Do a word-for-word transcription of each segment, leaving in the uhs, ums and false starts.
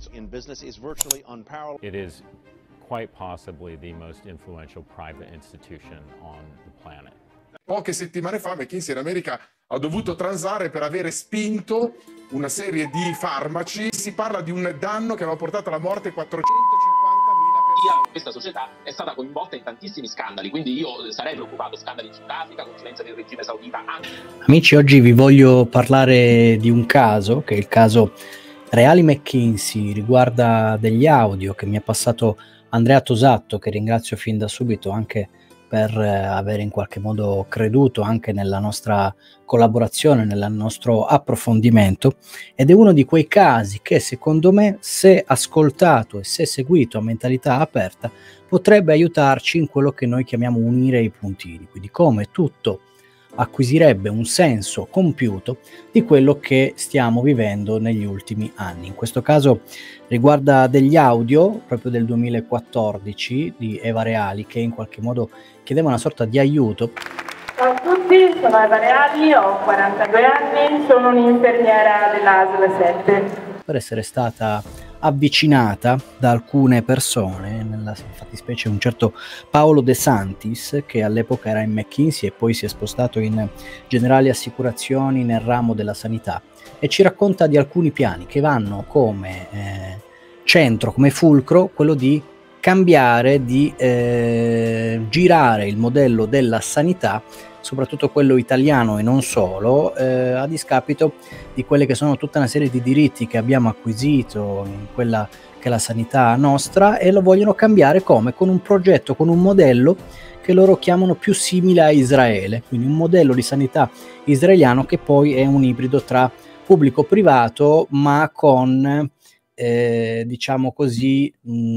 It is quite possibly the most influential private institution on the planet. Poche settimane fa McKinsey in America ha dovuto transare per avere spinto una serie di farmaci. Si parla di un danno che aveva portato alla morte quattrocentocinquantamila persone. Questa società è stata coinvolta in tantissimi scandali, quindi io sarei preoccupato. Scandali in Sudafrica, consulenza del regime saudita. Anche... Amici, oggi vi voglio parlare di un caso, che è il caso Reali McKinsey, riguarda degli audio che mi ha passato Andrea Tosatto, che ringrazio fin da subito anche per aver in qualche modo creduto anche nella nostra collaborazione, nel nostro approfondimento, ed è uno di quei casi che secondo me, se ascoltato e se seguito a mentalità aperta, potrebbe aiutarci in quello che noi chiamiamo unire i puntini, quindi come tutto acquisirebbe un senso compiuto di quello che stiamo vivendo negli ultimi anni. In questo caso riguarda degli audio proprio del duemilaquattordici di Eva Reali, che in qualche modo chiedeva una sorta di aiuto. Ciao a tutti, sono Eva Reali, ho quarantadue anni, sono un'infermiera dell'A S L sette. Per essere stata avvicinata da alcune persone, nella fattispecie un certo Paolo De Santis, che all'epoca era in McKinsey e poi si è spostato in Generali Assicurazioni nel ramo della sanità, e ci racconta di alcuni piani che vanno come eh, centro, come fulcro, quello di cambiare, di eh, girare il modello della sanità, soprattutto quello italiano e non solo, eh, a discapito di quelle che sono tutta una serie di diritti che abbiamo acquisito in quella che è la sanità nostra, e lo vogliono cambiare come? Con un progetto, con un modello che loro chiamano più simile a Israele, quindi un modello di sanità israeliano che poi è un ibrido tra pubblico-privato, ma con, eh, diciamo così,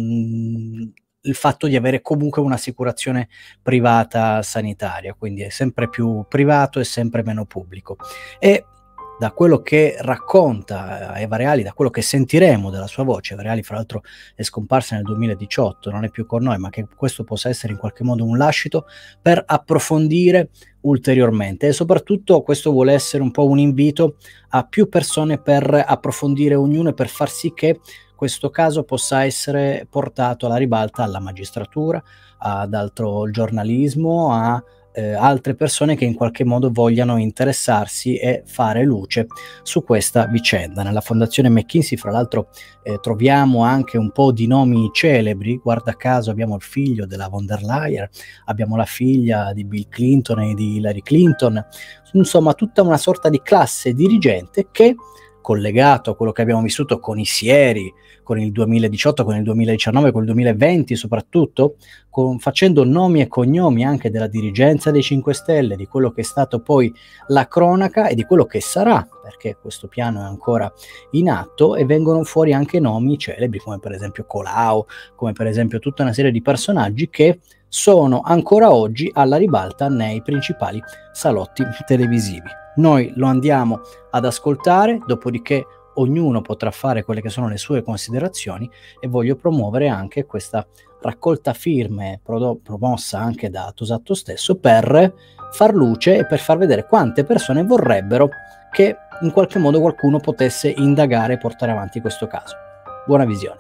mh, il fatto di avere comunque un'assicurazione privata sanitaria, quindi è sempre più privato e sempre meno pubblico. E da quello che racconta Eva Reali, da quello che sentiremo dalla sua voce, Eva Reali fra l'altro è scomparsa nel duemiladiciotto, non è più con noi, ma che questo possa essere in qualche modo un lascito per approfondire ulteriormente, e soprattutto questo vuole essere un po' un invito a più persone per approfondire ognuno e per far sì che questo caso possa essere portato alla ribalta alla magistratura, ad altro giornalismo, a eh, altre persone che in qualche modo vogliano interessarsi e fare luce su questa vicenda. Nella Fondazione McKinsey, fra l'altro, eh, troviamo anche un po' di nomi celebri. Guarda caso abbiamo il figlio della von der Leyen, abbiamo la figlia di Bill Clinton e di Hillary Clinton, insomma tutta una sorta di classe dirigente che, collegato a quello che abbiamo vissuto con i sieri, con il duemiladiciotto, con il duemiladiciannove, con il duemilaventi soprattutto, con, facendo nomi e cognomi anche della dirigenza dei cinque Stelle, di quello che è stato poi la cronaca e di quello che sarà, perché questo piano è ancora in atto, e vengono fuori anche nomi celebri come per esempio Colau, come per esempio tutta una serie di personaggi che sono ancora oggi alla ribalta nei principali salotti televisivi. Noi lo andiamo ad ascoltare, dopodiché ognuno potrà fare quelle che sono le sue considerazioni, e voglio promuovere anche questa raccolta firme prodo- promossa anche da Tosatto stesso per far luce e per far vedere quante persone vorrebbero che in qualche modo qualcuno potesse indagare e portare avanti questo caso. Buona visione.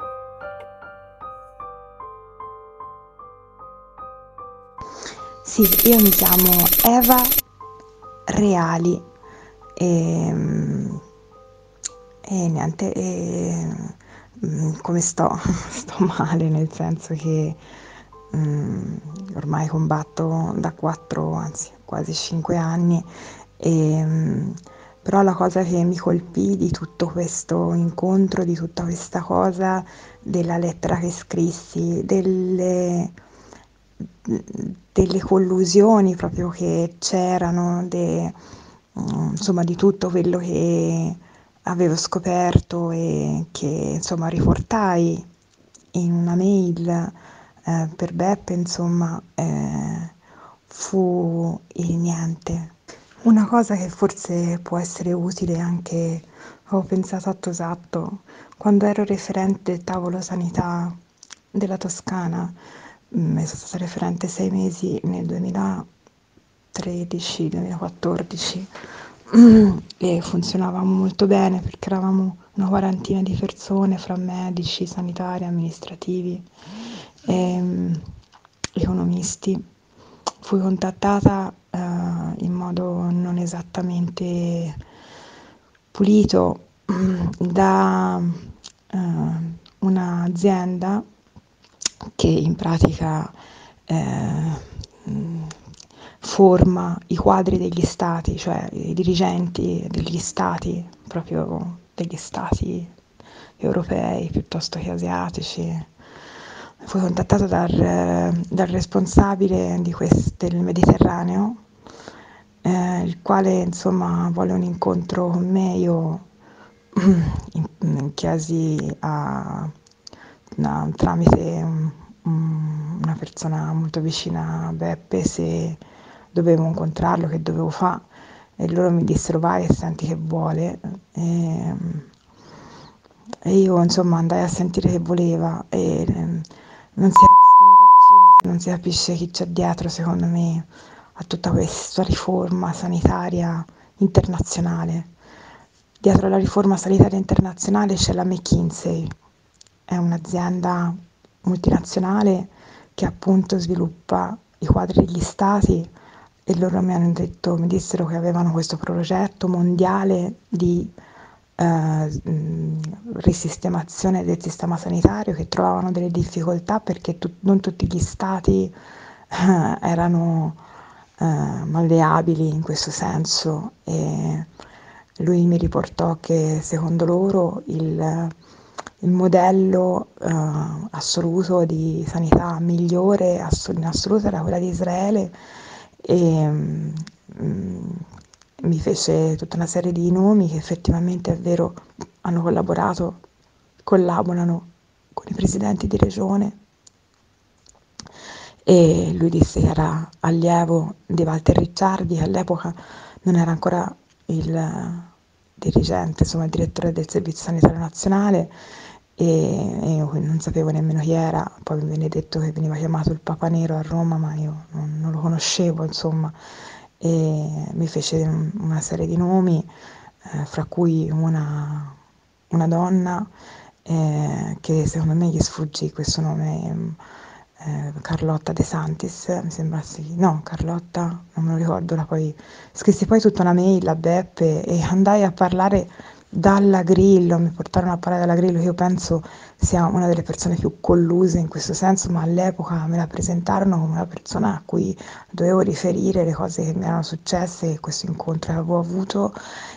Sì, io mi chiamo Eva Reali e, e niente, e, come sto? Sto male, nel senso che um, ormai combatto da quattro, anzi quasi cinque anni, e, um, però la cosa che mi colpì di tutto questo incontro, di tutta questa cosa, della lettera che scrissi, delle... delle collusioni proprio che c'erano, de, insomma di tutto quello che avevo scoperto e che insomma riportai in una mail eh, per Beppe, insomma eh, fu il niente. Una cosa che forse può essere utile anche, ho pensato a Tosatto, quando ero referente del tavolo sanità della Toscana. Sono stata referente sei mesi nel duemilatredici duemilaquattordici, e funzionavamo molto bene perché eravamo una quarantina di persone fra medici, sanitari, amministrativi e um, economisti. Fui contattata uh, in modo non esattamente pulito da uh, un'azienda che in pratica eh, forma i quadri degli stati, cioè i dirigenti degli stati, proprio degli stati europei piuttosto che asiatici. Fui contattata dal, dal responsabile di quest, del Mediterraneo, eh, il quale insomma vuole un incontro con me. Io chiesi a, a, tramite um, una persona molto vicina a Beppe se dovevo incontrarlo, che dovevo fare, e loro mi dissero vai e senti che vuole, e, e io insomma andai a sentire che voleva e non si capiscono i vaccini, non si capisce chi c'è dietro, secondo me, a tutta questa riforma sanitaria internazionale. Dietro la riforma sanitaria internazionale c'è la McKinsey, è un'azienda multinazionale che appunto sviluppa i quadri degli stati, e loro mi hanno detto, mi dissero che avevano questo progetto mondiale di eh, risistemazione del sistema sanitario, che trovavano delle difficoltà perché tu, non tutti gli stati eh, erano eh, malleabili in questo senso, e lui mi riportò che secondo loro il, il modello eh, assoluto di sanità migliore in assoluto era quella di Israele, e mm, mi fece tutta una serie di nomi che effettivamente è vero hanno collaborato, collaborano con i presidenti di regione, e lui disse che era allievo di Walter Ricciardi, che all'epoca non era ancora il dirigente, insomma il direttore del Servizio Sanitario Nazionale, e, e io non sapevo nemmeno chi era. Poi mi venne detto che veniva chiamato il Papa Nero a Roma, ma io non, non lo conoscevo, insomma, e mi fece una serie di nomi, eh, fra cui una, una donna eh, che secondo me gli sfuggì questo nome, eh, Carlotta De Santis, mi sembra sì, no, Carlotta, non me lo ricordo, la poi scrissi poi tutta una mail a Beppe e andai a parlare dalla Grillo, mi portarono a parlare dalla Grillo, che io penso sia una delle persone più colluse in questo senso, ma all'epoca me la presentarono come una persona a cui dovevo riferire le cose che mi erano successe, questo incontro che avevo avuto,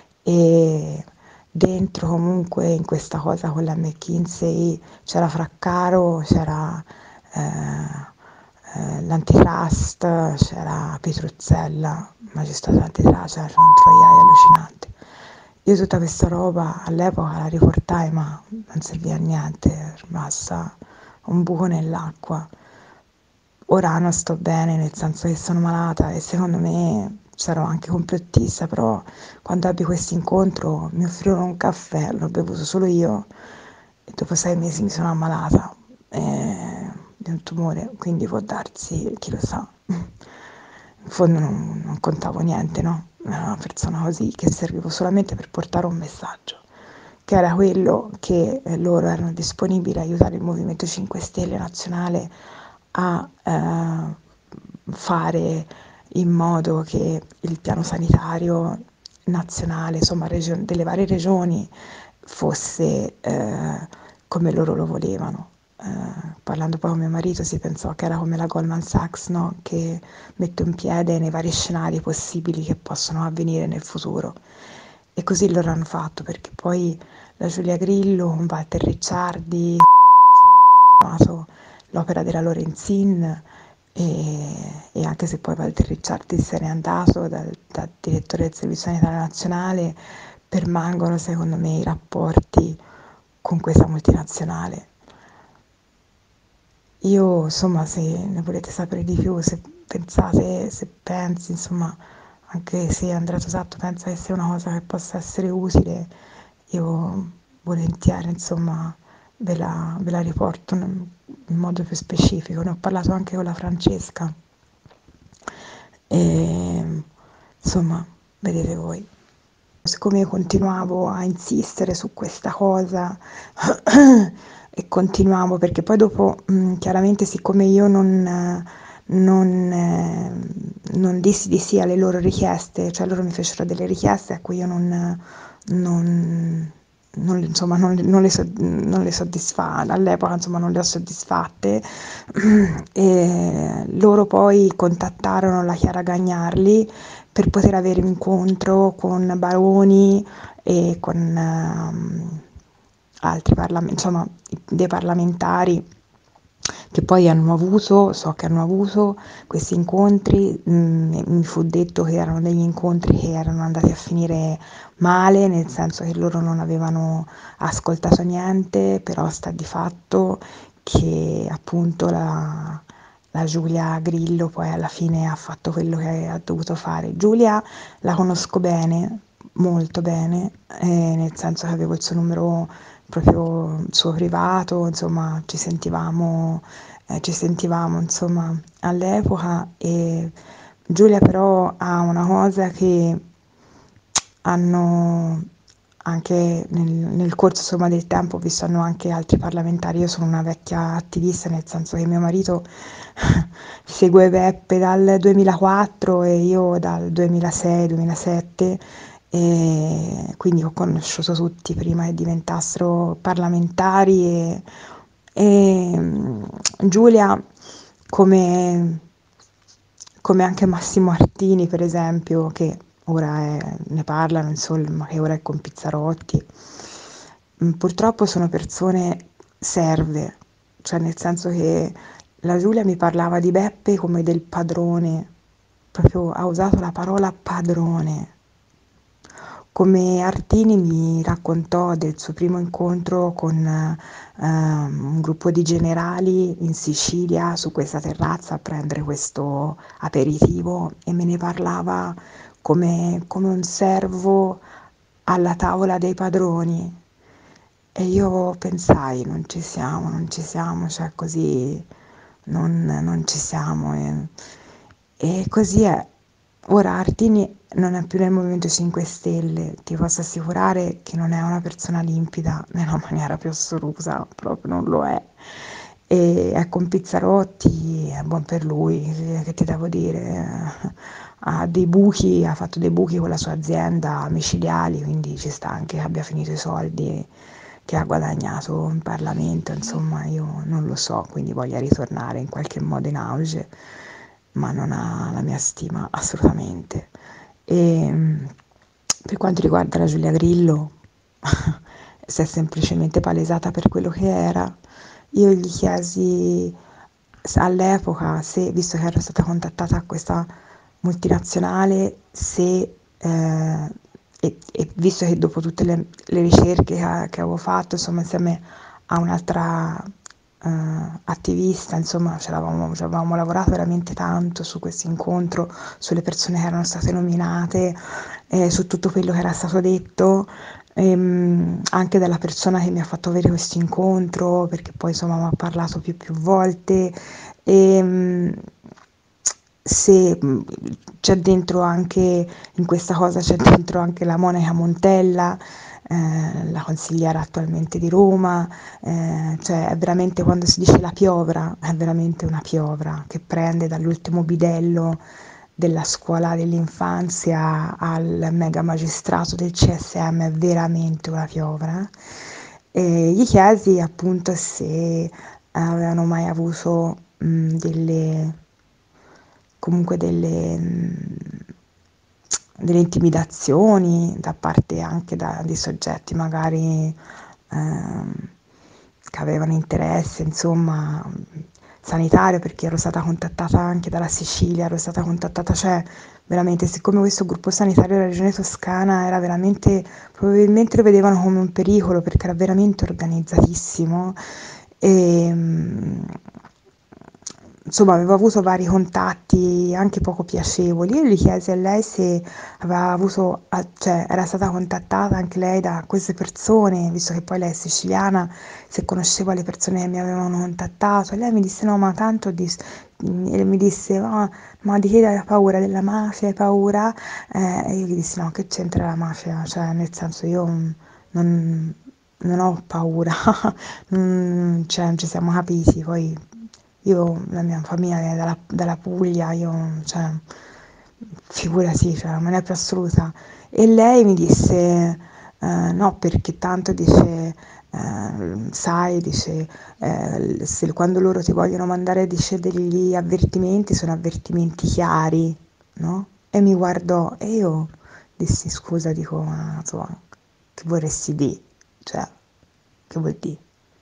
e dentro comunque in questa cosa con la McKinsey c'era Fraccaro, c'era eh, eh, l'antitrust, c'era Petruzzella, magistrato antitrust, c'era un troiaio allucinante. Io tutta questa roba all'epoca la riportai, ma non serviva a niente, basta un buco nell'acqua. Ora non sto bene, nel senso che sono malata, e secondo me sarò anche complottista, però quando ebbi questo incontro mi offrirono un caffè, l'ho bevuto solo io, e dopo sei mesi mi sono ammalata eh, di un tumore, quindi può darsi, chi lo sa. In fondo non, non contavo niente, no? Era una persona così che servivo solamente per portare un messaggio, che era quello che eh, loro erano disponibili a aiutare il Movimento cinque Stelle nazionale a eh, fare in modo che il piano sanitario nazionale, insomma regio- delle varie regioni, fosse eh, come loro lo volevano. Uh, parlando poi con mio marito si pensò che era come la Goldman Sachs, no? Che mette un piede nei vari scenari possibili che possono avvenire nel futuro, e così loro hanno fatto, perché poi la Giulia Grillo con Walter Ricciardi ha continuato l'opera della Lorenzin, e, e anche se poi Walter Ricciardi se n'è andato da, da direttore del Servizio Sanitario Nazionale, permangono secondo me i rapporti con questa multinazionale. Io, insomma, se ne volete sapere di più, se pensate, se pensi, insomma, anche se Andrea Tosatto pensa che sia una cosa che possa essere utile, io volentieri, insomma, ve la, ve la riporto in, in modo più specifico. Ne ho parlato anche con la Francesca, e insomma, vedete voi. Siccome io continuavo a insistere su questa cosa e continuavo, perché poi dopo mh, chiaramente siccome io non, non, eh, non dissi di sì alle loro richieste, cioè loro mi fecero delle richieste a cui io non, non, non, insomma, non, non le, so- non le soddisfa- all'epoca insomma non le ho soddisfatte, e loro poi contattarono la Chiara Gagnarli per poter avere un incontro con Baroni e con ehm, altri parlamentari, insomma, dei parlamentari che poi hanno avuto, so che hanno avuto questi incontri, mh, mi fu detto che erano degli incontri che erano andati a finire male, nel senso che loro non avevano ascoltato niente, però sta di fatto che appunto la, la Giulia Grillo poi alla fine ha fatto quello che ha dovuto fare. Giulia la conosco bene, molto bene, eh, nel senso che avevo il suo numero proprio il suo privato, insomma ci sentivamo, eh, ci sentivamo insomma all'epoca, e Giulia però ha una cosa che hanno anche nel, nel corso insomma del tempo, ho visto hanno anche altri parlamentari. Io sono una vecchia attivista, nel senso che mio marito segue Beppe dal duemilaquattro e io dal duemilasei duemilasette, e quindi ho conosciuto tutti prima che diventassero parlamentari, e, e mm, Giulia, come, come anche Massimo Artini per esempio, che ora è, ne parlano insomma, che ora è con Pizzarotti, mm, purtroppo sono persone serve, cioè nel senso che la Giulia mi parlava di Beppe come del padrone, proprio ha usato la parola padrone. Come Artini mi raccontò del suo primo incontro con eh, un gruppo di generali in Sicilia su questa terrazza a prendere questo aperitivo, e me ne parlava come, come un servo alla tavola dei padroni. E io pensai, non ci siamo, non ci siamo, cioè così non, non ci siamo. E, e così è. Ora Artini non è più nel Movimento cinque Stelle, ti posso assicurare che non è una persona limpida nella maniera più assoluta, proprio non lo è. E è con Pizzarotti, è buon per lui, che ti devo dire, ha dei buchi, ha fatto dei buchi con la sua azienda micidiali, quindi ci sta anche che abbia finito i soldi che ha guadagnato in Parlamento, insomma io non lo so, quindi voglia ritornare in qualche modo in auge, ma non ha la mia stima assolutamente. E per quanto riguarda la Giulia Grillo, si è semplicemente palesata per quello che era. Io gli chiesi all'epoca se, visto che ero stata contattata a questa multinazionale, se eh, e, e visto che dopo tutte le, le ricerche che, che avevo fatto, insomma insieme a un'altra Uh, attivista, insomma ci avevamo, ci avevamo lavorato veramente tanto su questo incontro, sulle persone che erano state nominate, eh, su tutto quello che era stato detto, ehm, anche dalla persona che mi ha fatto avere questo incontro, perché poi insomma mi ha parlato più più volte, e um, se c'è dentro anche in questa cosa, c'è dentro anche la Monica Montella, eh, la consigliera attualmente di Roma, eh, cioè è veramente, quando si dice la piovra, è veramente una piovra che prende dall'ultimo bidello della scuola dell'infanzia al mega magistrato del C S M, è veramente una piovra. E gli chiesi appunto se avevano mai avuto mh, delle comunque delle, mh, delle intimidazioni da parte anche da, di soggetti magari ehm, che avevano interesse, insomma, sanitario, perché ero stata contattata anche dalla Sicilia, ero stata contattata, cioè veramente, siccome questo gruppo sanitario della regione toscana era veramente, probabilmente lo vedevano come un pericolo perché era veramente organizzatissimo, e mh, insomma, avevo avuto vari contatti anche poco piacevoli. Io gli chiesi a lei se aveva avuto, a- cioè era stata contattata anche lei da queste persone, visto che poi lei è siciliana, se conosceva le persone che mi avevano contattato. E lei mi disse no, ma tanto dis- e mi disse "Ah, ma di che hai paura? Della mafia hai paura?" Eh, e io gli dissi no, che c'entra la mafia? Cioè, nel senso io mm, non, non ho paura, Mm, cioè non ci siamo capiti, poi io, la mia famiglia è dalla, dalla Puglia, io, cioè, figurati, cioè, non è più assoluta. E lei mi disse, eh, no, perché tanto dice, eh, sai, dice, eh, se, quando loro ti vogliono mandare, dice, degli avvertimenti, sono avvertimenti chiari, no? E mi guardò e io dissi, scusa, dico, ma insomma, che vorresti dire? Cioè, che vuol dire?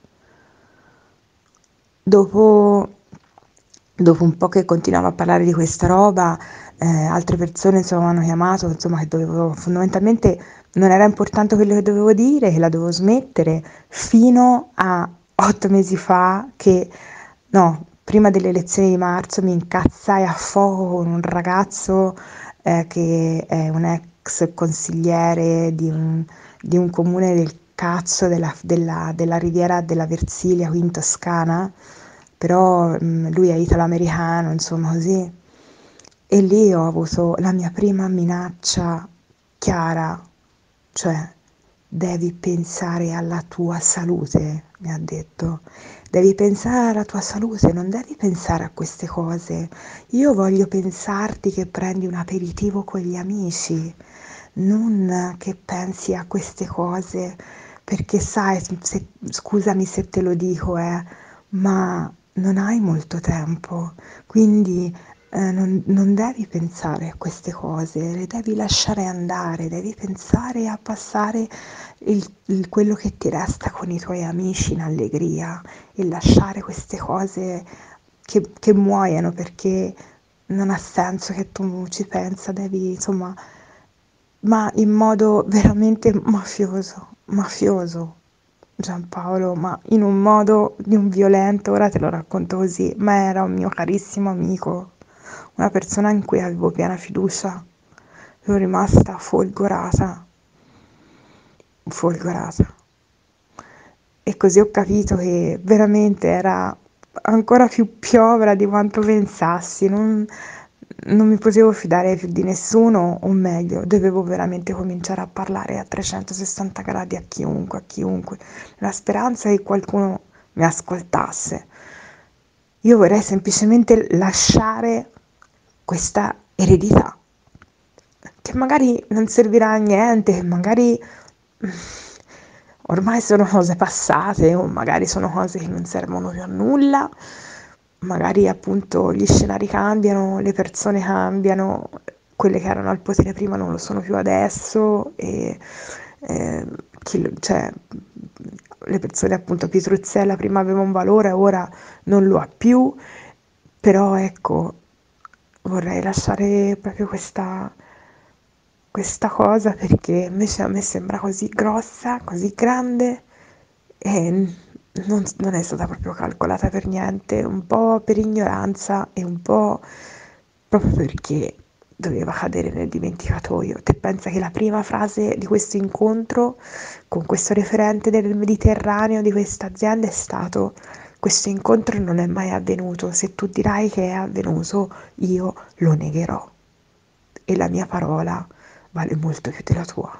Dopo, dopo un po' che continuavo a parlare di questa roba, eh, altre persone insomma mi hanno chiamato, insomma che dovevo, fondamentalmente non era importante quello che dovevo dire, che la dovevo smettere, fino a otto mesi fa che, no, prima delle elezioni di marzo mi incazzai a fuoco con un ragazzo eh, che è un ex consigliere di un, di un comune del cazzo della, della, della Riviera della Versilia qui in Toscana, però mm, lui è italo-americano, insomma così. E lì ho avuto la mia prima minaccia chiara, cioè devi pensare alla tua salute, mi ha detto. Devi pensare alla tua salute, non devi pensare a queste cose. Io voglio pensarti che prendi un aperitivo con gli amici, non che pensi a queste cose, perché sai, se- scusami se te lo dico, eh, ma non hai molto tempo, quindi eh, non, non devi pensare a queste cose, le devi lasciare andare, devi pensare a passare il- il- quello che ti resta con i tuoi amici in allegria e lasciare queste cose che, che muoiano perché non ha senso che tu ci pensa, devi insomma, ma in modo veramente mafioso, mafioso. Giampaolo, ma in un modo di un violento, ora te lo racconto così, ma era un mio carissimo amico, una persona in cui avevo piena fiducia. Sono rimasta folgorata, folgorata. E così ho capito che veramente era ancora più piovra di quanto pensassi, non, non mi potevo fidare più di nessuno, o meglio, dovevo veramente cominciare a parlare a trecentosessanta gradi a chiunque, a chiunque, nella speranza che qualcuno mi ascoltasse. Io vorrei semplicemente lasciare questa eredità, che magari non servirà a niente, che magari mm, ormai sono cose passate o magari sono cose che non servono più a nulla, magari appunto gli scenari cambiano, le persone cambiano, quelle che erano al potere prima non lo sono più adesso e eh, chi lo- cioè, le persone appunto Pietruzzella prima aveva un valore, ora non lo ha più, però ecco, vorrei lasciare proprio questa, questa cosa perché invece a me sembra così grossa, così grande e non, non è stata proprio calcolata per niente, un po' per ignoranza e un po' proprio perché doveva cadere nel dimenticatoio. Te pensa che la prima frase di questo incontro con questo referente del Mediterraneo di questa azienda è stato: questo incontro non è mai avvenuto, se tu dirai che è avvenuto io lo negherò e la mia parola vale molto più della tua.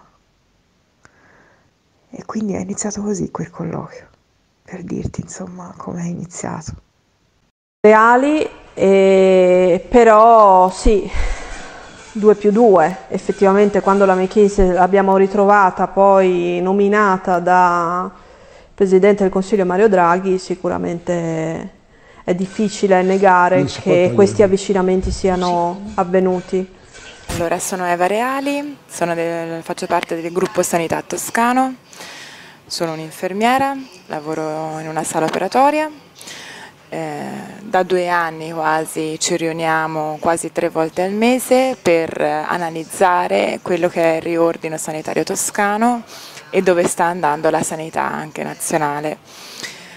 E quindi è iniziato così quel colloquio, per dirti insomma come è iniziato. Reali, eh, però sì, due più due, effettivamente quando la McKinsey l'abbiamo ritrovata poi nominata da Presidente del Consiglio Mario Draghi, sicuramente è difficile negare che questi avvicinamenti siano avvenuti. Allora, sono Eva Reali, sono del, faccio parte del gruppo Sanità Toscano, sono un'infermiera, lavoro in una sala operatoria, eh, da due anni quasi ci riuniamo quasi tre volte al mese per analizzare quello che è il riordino sanitario toscano e dove sta andando la sanità anche nazionale.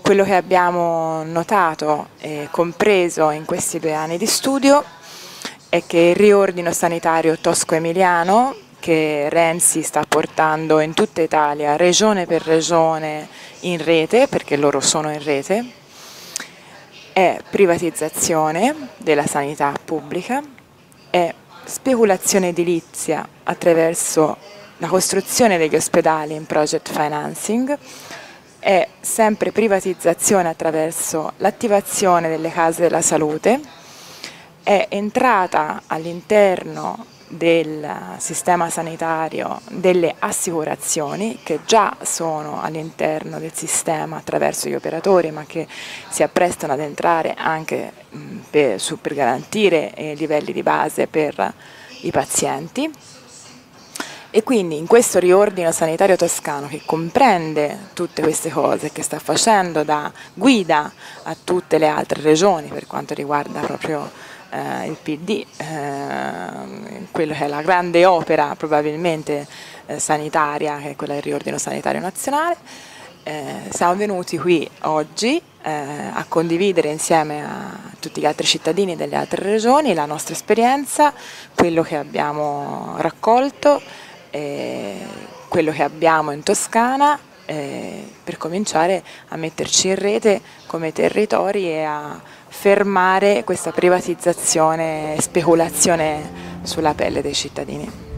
quello che abbiamo notato e compreso in questi due anni di studio è che il riordino sanitario tosco-emiliano, che Renzi sta portando in tutta Italia, regione per regione, in rete, perché loro sono in rete, è privatizzazione della sanità pubblica, è speculazione edilizia attraverso la costruzione degli ospedali in project financing, è sempre privatizzazione attraverso l'attivazione delle case della salute, è entrata all'interno del sistema sanitario delle assicurazioni che già sono all'interno del sistema attraverso gli operatori, ma che si apprestano ad entrare anche mh, per, su, per garantire i livelli di base per i pazienti. E quindi in questo riordino sanitario toscano, che comprende tutte queste cose, che sta facendo da guida a tutte le altre regioni per quanto riguarda proprio Uh, il P D, uh, quello che è la grande opera probabilmente uh, sanitaria, che è quella del riordino sanitario nazionale, uh, siamo venuti qui oggi uh, a condividere insieme a tutti gli altri cittadini delle altre regioni la nostra esperienza, quello che abbiamo raccolto, eh, quello che abbiamo in Toscana, eh, per cominciare a metterci in rete come territori e a fermare questa privatizzazione e speculazione sulla pelle dei cittadini.